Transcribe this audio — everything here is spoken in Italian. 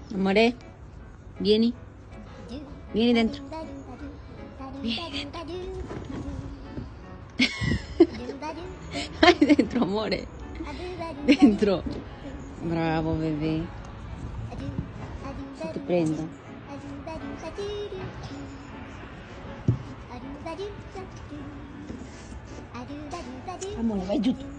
Amore, vieni. Vieni dentro. Vieni dentro. Vai dentro, amore. Dentro. Bravo, bebé. Se ti prendo. Amore, vai giù tu.